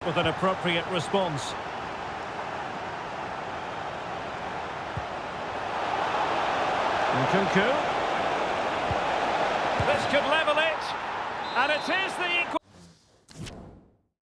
with an appropriate response. Nkunku. This could level it. And it is the equal.